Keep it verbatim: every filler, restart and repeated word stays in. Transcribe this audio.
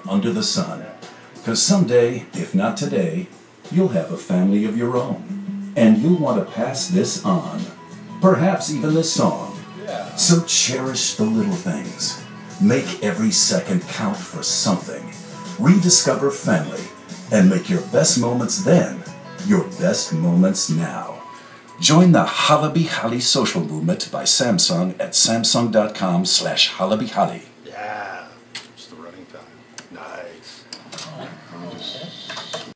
under the sun. Because someday, if not today, you'll have a family of your own. And you'll want to pass this on. Perhaps even this song. Yeah. So cherish the little things. Make every second count for something. Rediscover family. And make your best moments then your best moments now. Join the Halabi Hali social movement by Samsung at samsung dot com slash Halabi Hali. Yeah.